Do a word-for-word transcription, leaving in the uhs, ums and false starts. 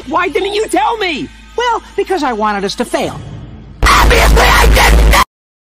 Why didn't you tell me? Well, because I wanted us to fail.